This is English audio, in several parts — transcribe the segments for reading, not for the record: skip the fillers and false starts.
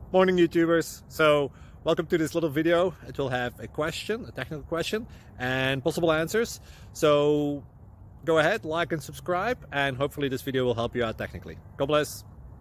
Morning YouTubers. So welcome to this little video. It will have a question, a technical question, and possible answers. So go ahead, like and subscribe, and hopefully this video will help you out technically. God bless.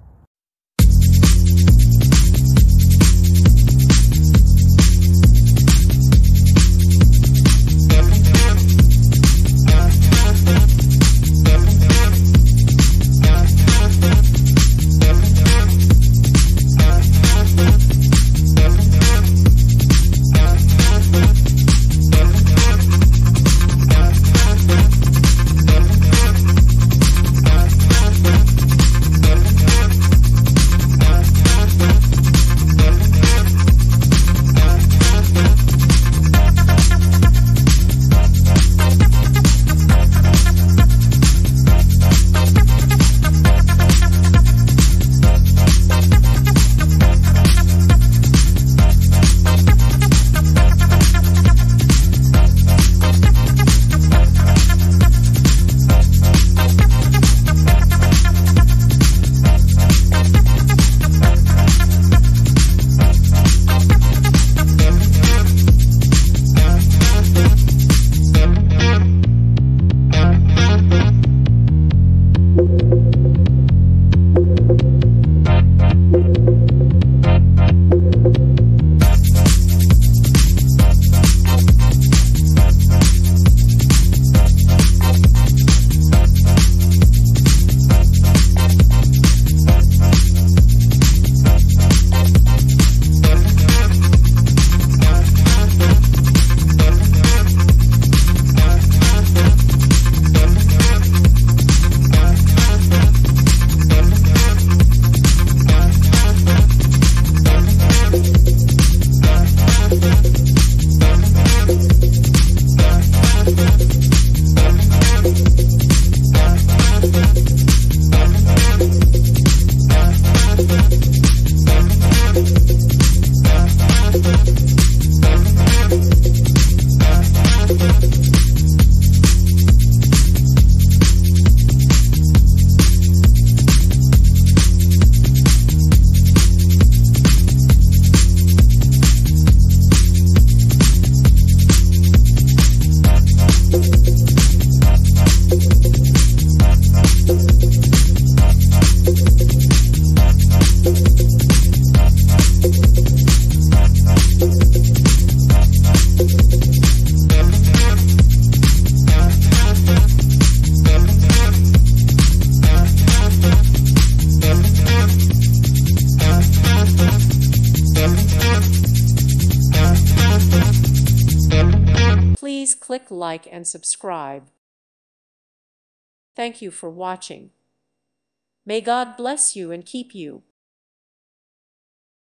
Please click like and subscribe. Thank you for watching. May God bless you and keep you.